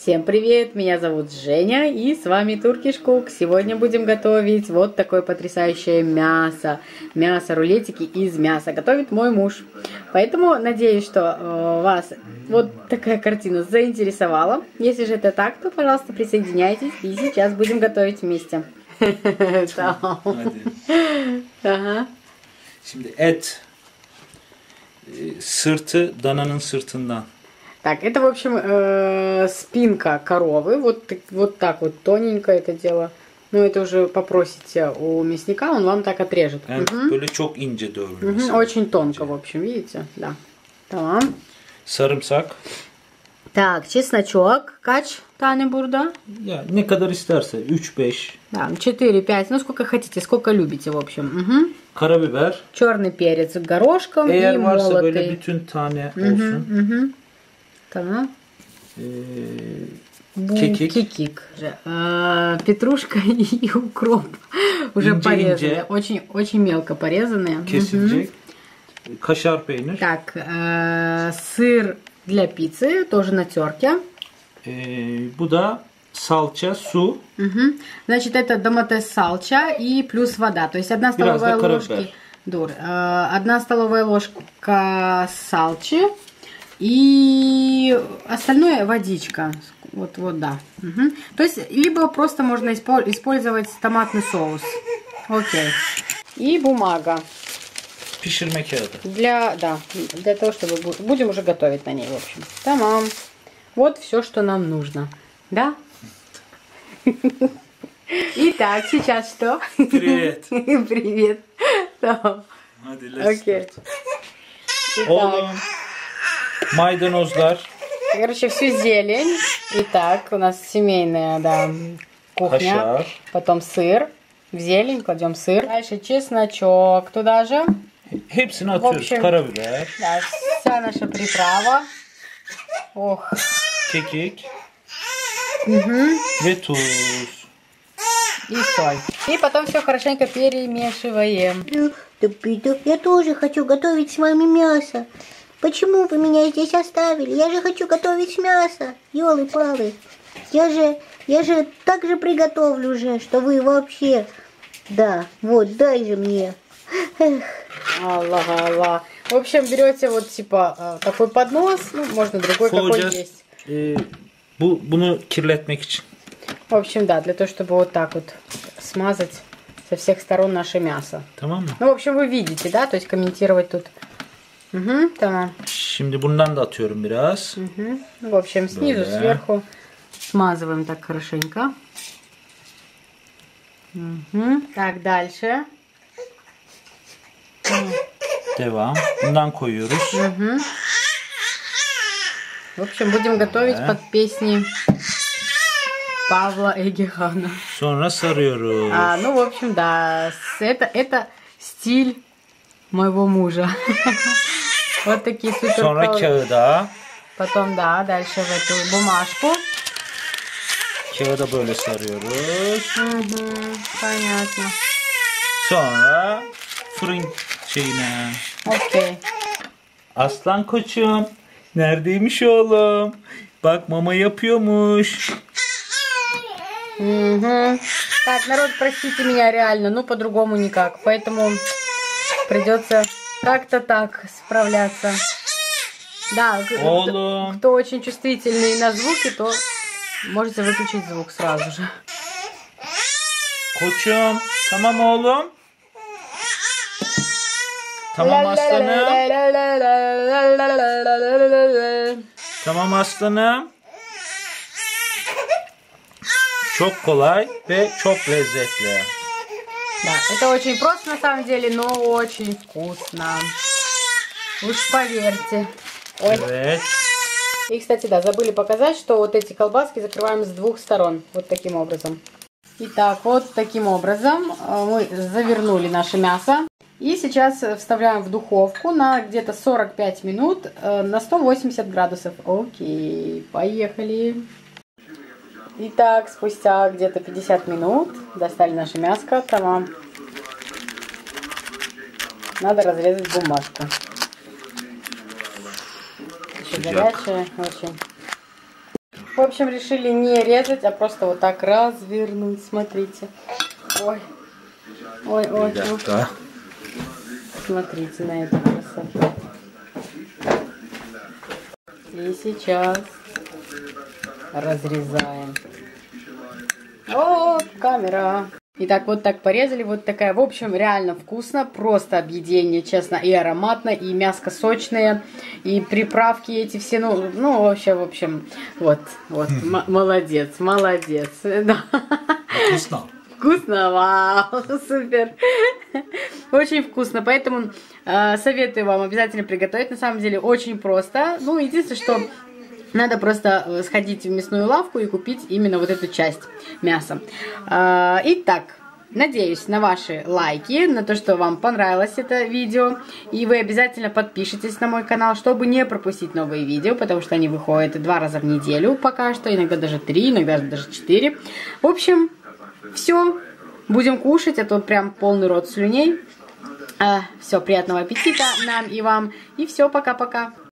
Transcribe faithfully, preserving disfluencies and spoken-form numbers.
Всем привет, меня зовут Женя и с вами Turkish Cook. Сегодня будем готовить вот такое потрясающее мясо. Мясо, рулетики из мяса. Готовит мой муж. Поэтому надеюсь, что э, вас вот такая картина заинтересовала. Если же это так, то, пожалуйста, присоединяйтесь и сейчас будем готовить вместе. Şimdi et sırtı dananın sırtından. Так, это, в общем, э, спинка коровы. Вот, вот так вот тоненько это дело. Ну, это уже попросите у мясника, он вам так отрежет. Yani угу. böyle çok ince doğruyor. Угу. Очень тонко, в общем, видите? Да. Tamam. Sarımsak. Так, чесночок. Kaç tane burada? Ya ne kadar isterse. üç beş. Да, четыре-пять. Ну, сколько хотите, сколько любите, в общем. Угу. Karabiber. Черный перец горошком Eğer и varsa молотый. böyle bütün tane olsun. Угу, угу. Tamam. Ee, kekik. Кекик. А, петрушка и укроп. Уже Инже, порезанные. инже. Очень, очень мелко порезанные. Kesilecek. Kaşar peynir. Так, э, сыр для пиццы, тоже на терке. Ee, bu da salça, su. Угу. Значит, это доматес салча и плюс вода. То есть одна столовая ложка. Дур. Э, одна столовая ложка салчи. И остальное водичка. Вот, вот, да. Угу. То есть, либо просто можно использовать томатный соус. Окей. И бумага. Pişirme kağıdı. Для, да, для того, чтобы будем уже готовить на ней, в общем. Тамам. Вот все, что нам нужно. Да? Итак, сейчас что? Привет. Привет. Окей. Oğlum. Maydanozlar. Короче, всю зелень. Итак, у нас семейная, да, кухня. Кашар. Потом сыр. В зелень кладем сыр. Дальше чесночок туда же. Hepsini atıyoruz. общем, Karabiber. Да, вся наша приправа. Ох. Kekik. Угу. Ve tuz. И соль. И потом все хорошенько перемешиваем. Я тоже хочу готовить с вами мясо. Почему вы меня здесь оставили? Я же хочу готовить мясо. Ёлы-палы. Я же, я же так же приготовлю уже, что вы вообще... Да, вот, дай же мне. Эх. Аллах, Аллах. В общем, берете вот типа такой поднос, ну, можно другой, какой есть. Ee, bu bunu kirletmek için. В общем, да, для того, чтобы вот так вот смазать со всех сторон наше мясо. Tamam mı? Ну, в общем, вы видите, да, то есть комментировать тут. Угу, tamam. Şimdi bundan da atıyorum biraz. Угу. В общем, снизу, Böyle. сверху смазываем так хорошенько. Угу. Так, дальше. Devam. Bundan koyuyoruz. Угу. В общем, будем готовить Да. под песни Павла Эгихана. Sonra sarıyoruz. А, ну, в общем, да, это, это стиль моего мужа. Вот такие супер. Sonra kağıda. Потом, да, дальше в эту бумажку. Kağıda böyle sarıyoruz. Угу, понятно. Sonra fırın şeyine. Окей. Aslan koçum. Neredeymiş oğlum? Bak mama yapıyormuş. Угу. Так, народ, простите меня реально, ну по-другому никак. Поэтому придется как-то так справляться. Да, Oğlum. кто очень чувствительный на звуки, то можете выключить звук сразу же. Koçum. Tamam oğlum. Tamam aslanım. Tamam aslanım. Çok kolay ve çok lezzetli. Да, это очень просто на самом деле, но очень вкусно. Уж поверьте. Ой. Evet. И, кстати, да, забыли показать, что вот эти колбаски закрываем с двух сторон. Вот таким образом. Итак, вот таким образом мы завернули наше мясо. И сейчас вставляем в духовку на где-то сорок пять минут на сто восемьдесят градусов. Окей, поехали. Итак, спустя где-то пятьдесят минут достали наше мяско. Тамам. Надо разрезать бумажку. Еще горячая очень. в общем, решили не резать, а просто вот так развернуть. Смотрите. Ой. Ой, ой. Ребята. Смотрите на эту красоту. И сейчас разрезаем. О, камера. Итак, вот так порезали, вот такая, в общем, реально вкусно, просто объедение, честно, и ароматно, и мяско сочное, и приправки эти все, ну, ну вообще, в общем, вот, вот, молодец, молодец, да. Вкусно. Вкусно, вау, супер, очень вкусно, поэтому э, советую вам обязательно приготовить, на самом деле очень просто, ну, единственное, что надо просто сходить в мясную лавку и купить именно вот эту часть мяса. Итак, надеюсь на ваши лайки, на то, что вам понравилось это видео. И вы обязательно подпишитесь на мой канал, чтобы не пропустить новые видео, потому что они выходят два раза в неделю пока что, иногда даже три, иногда даже четыре. В общем, все, будем кушать, а то прям полный рот слюней. Все, приятного аппетита нам и вам. И все, пока-пока.